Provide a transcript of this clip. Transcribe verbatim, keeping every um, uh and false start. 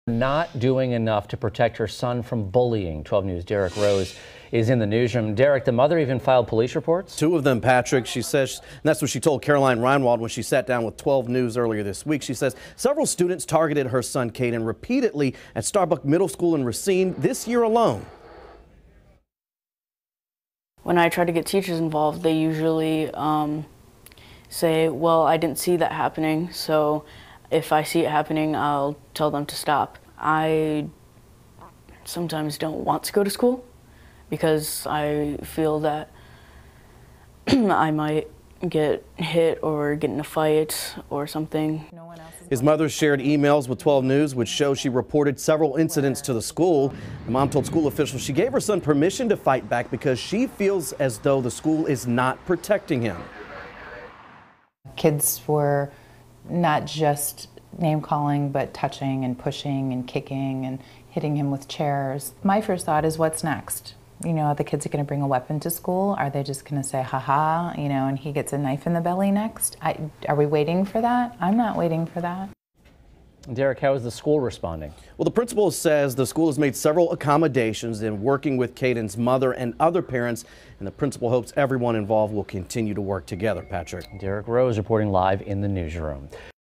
Not doing enough to protect her son from bullying. twelve News' Derek Rose is in the newsroom. Derek, the mother even filed police reports? Two of them, Patrick. She says, and that's what she told Caroline Reinwald when she sat down with twelve News earlier this week. She says several students targeted her son Caden repeatedly at Starbuck Middle School in Racine this year alone. When I try to get teachers involved, they usually um, say, well, I didn't see that happening, so if I see it happening, I'll tell them to stop. I sometimes don't want to go to school because I feel that I might get hit or get in a fight or something. His mother shared emails with twelve News which show she reported several incidents to the school. The mom told school officials she gave her son permission to fight back because she feels as though the school is not protecting him. Kids were not just name calling, but touching and pushing and kicking and hitting him with chairs. My first thought is, what's next? You know, are the kids going to bring a weapon to school? Are they just going to say, haha, you know, and he gets a knife in the belly next? I, are we waiting for that? I'm not waiting for that. Derek, how is the school responding? Well, the principal says the school has made several accommodations in working with Caden's mother and other parents, and the principal hopes everyone involved will continue to work together. Patrick. Derek Rose reporting live in the newsroom.